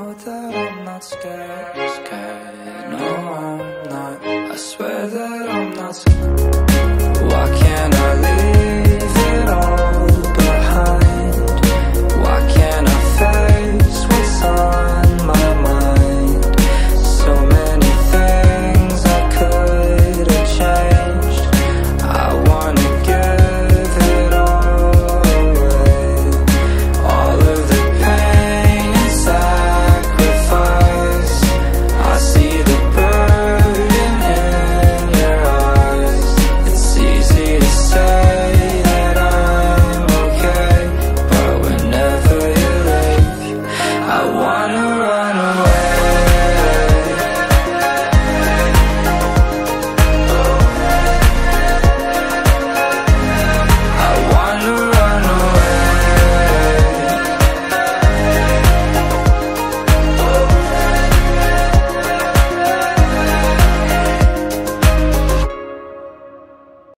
know that I'm not scared, no I'm not. I swear that I'm not scared.